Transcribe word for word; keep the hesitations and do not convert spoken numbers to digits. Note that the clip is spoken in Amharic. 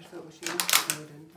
so it was she must have made in.